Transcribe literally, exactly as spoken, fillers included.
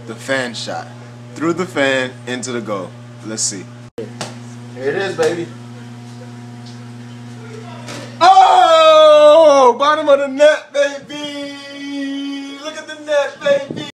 the fan shot. Through the fan, into the goal. Let's see. Here it is, baby. Oh! Bottom of the net, baby! Look at the net, baby!